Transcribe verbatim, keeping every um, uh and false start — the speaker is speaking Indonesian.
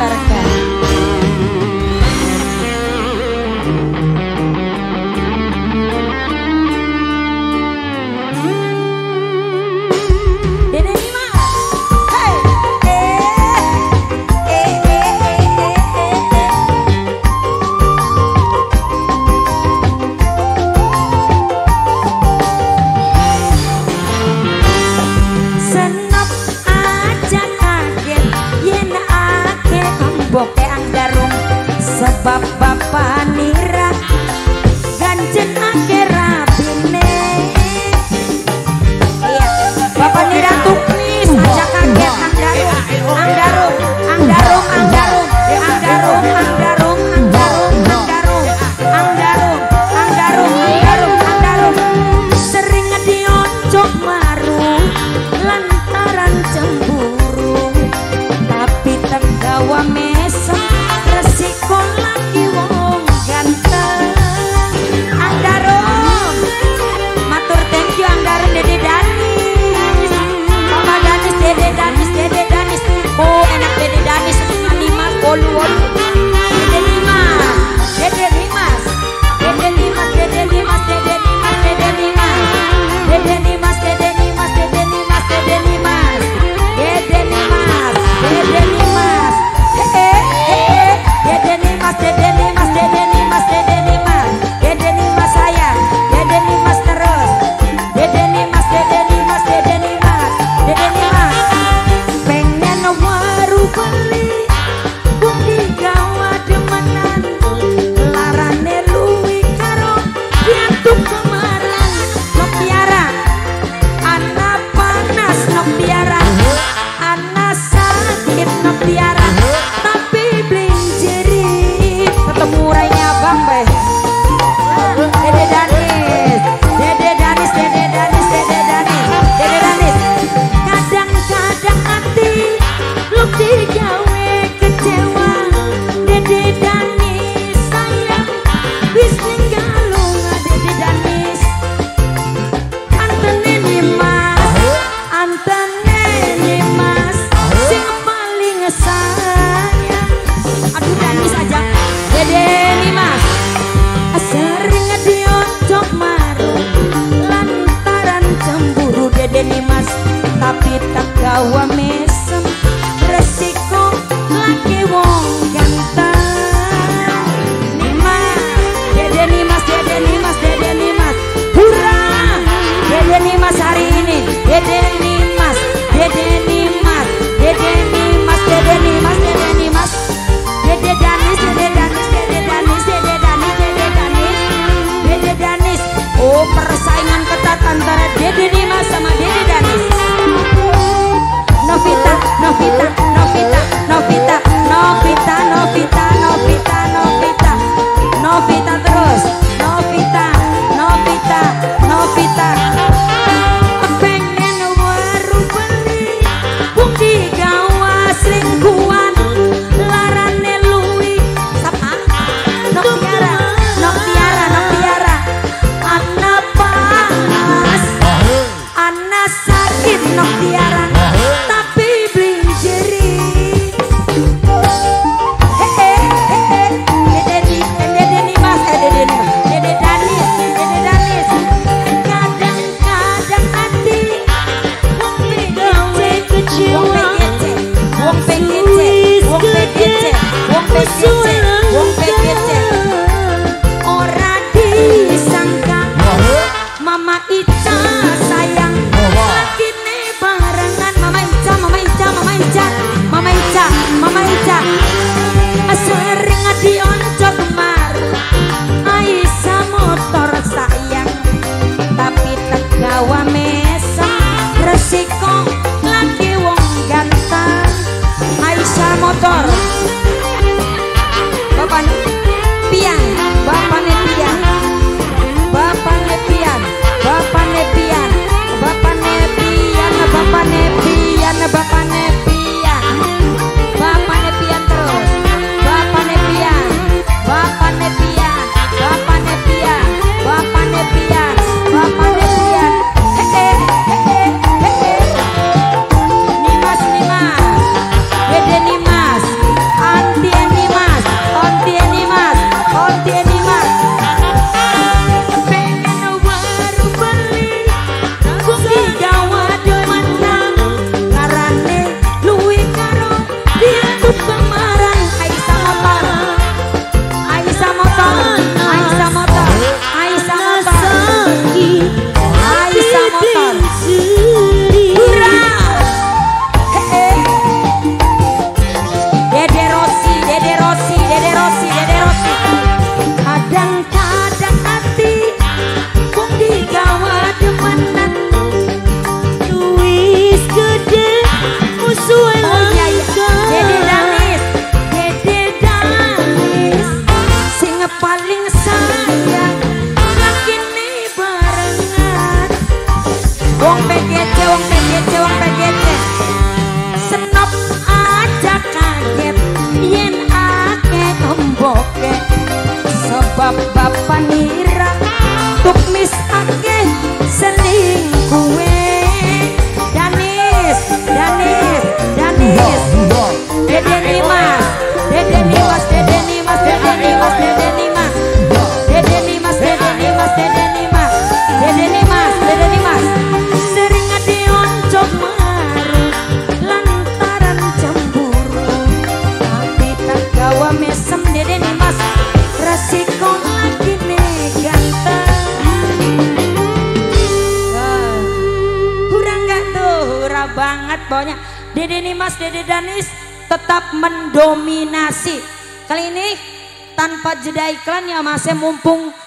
diantarkan. Sebab bapak nira ganjen akera bine. Iya, bapak nira tuknis aja kaget angdarum, angdarum, angdarum, angdarum, angdarum, angdarum, angdarum, angdarum, angdarum, angdarum, angdarum, angdarum. Sering dioncok marung lantaran cemburu, tapi tergawa mesem resiko lagi wong ganteng. Angdarum matur thank you Angdarum Dede Danis, Mama Danis, Dede Danis, Dede Danis. Oh enak Dede Danis setengah lima bolu bolu. Dede Limas, Dede Limas, Dede Limas, Dede Limas, Dede Limas, Dede Limas, Dede Limas, Dede Limas, Dede Limas, Dede Limas, Dede Limas, Dede Limas. Dede Limas, Dede Limas, Dede Limas, Dede Limas, Dede Limas sayang, Dede Limas terus, Dede Limas, Dede Limas, Dede Limas, Dede Limas. Pengen waru beli, bukti gawa demenan, larane luwi karo piatu kemaran, no piara, anak panas no piara, anak sakit no piara. Ketemu rainya Bang Bay. Dede Danis, Dede Danis, Dede Danis, Dede Danis, Dede Danis. Kadang-kadang hati lu digawe kecewa. Dede Danis sayang wis ninggal lu Dede Danis. Antene Limas, antene Limas sing paling sayang. Aduh Danis aja. Dede Limas sering dioncok marung lantaran cemburu. Dede Limas tapi tak gawa mesem resiko lagi wong ganteng. Limas, Dede Limas, Dede Limas, Dede Limas, hurra Dede Limas hari ini. Dede Limas, Dede Limas, Dede Limas, Dede Limas, Dede Limas, Dede Danis, Dede Danis, Dede Danis, Dede Danis, Dede Danis, Dede Danis. Oh persaingan ketat antara Dede Limas sama Dede Danis. Novita, Novita, Novita, Novita, Novita, Novita, Novita, Novita, Novita terus, Novita, Novita, Novita. Pengen waru beli, bukti gawa selingkuhan, larane luwi sapa nok tiara, nok tiara, nok tiara. Anak panas, anak sakit nok tiara, tapi bling jeri. Hehe hehe, Dede Dede Limas, eh Dede Limas, Dede Danis, Dede Danis. Kadang-kadang hati wong gawe kecewa, wong P G C, wong P G C, wong P G C, wong P G C. Ora disangka Mama Ica sayang lagi nih bareng wong P G C, wong P G C, wong P G C. Senop aja kaget yen ake emboke sebab bapak nira tukmis ake selingkuhe. Danis, Danis, Danis, Dede Nimas, Dede Nimas, Dede Nimas, Dede Nimas, Dede Nimas, Dede Nimas, Dede Nimas, Dede Nimas, Dede Nimas, Dede Nimas. Sering dioncok maru lantaran cemburu, tapi tak gawa mesem Dede Nimas, resiko lagi nih ganteng. Kurang gak tuh, hurah banget pokoknya. Dede Nimas, Dede Danis tetap mendominasi. Kali ini tanpa jeda iklan ya Mas, mumpung